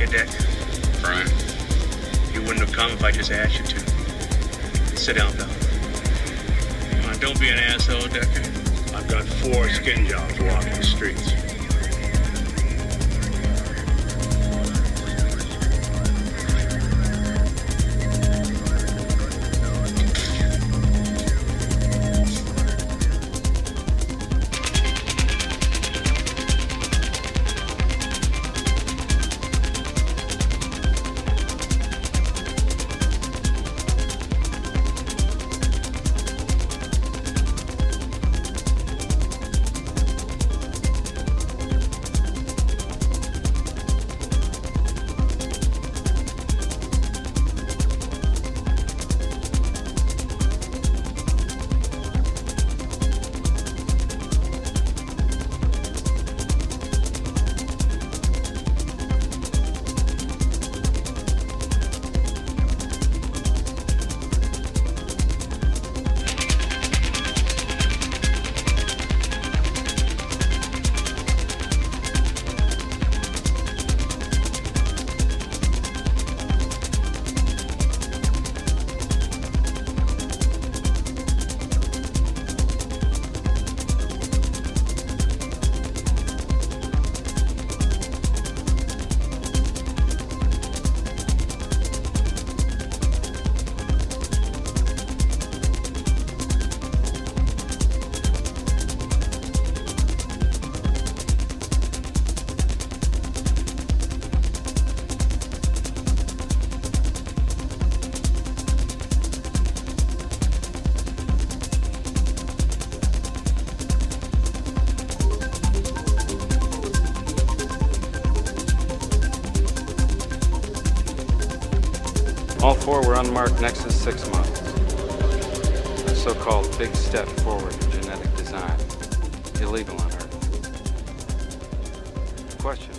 Deck? Brian? You wouldn't have come if I just asked you to. Sit down, pal. Come on, don't be an asshole, Decker. I've got 4 skin jobs walking the streets. All 4 were unmarked Nexus 6 models. A so-called big step forward in genetic design. Illegal on Earth. Question.